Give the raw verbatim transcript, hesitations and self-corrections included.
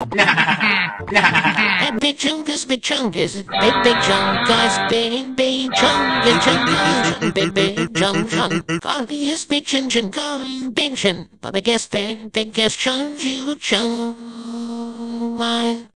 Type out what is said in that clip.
Hey, big chungus, big chungus, big big chungus, big big chungus, chungus, big big chunk chunk. Obvious big chin chin, going big chin, but I guess big big guess chunk you chunk.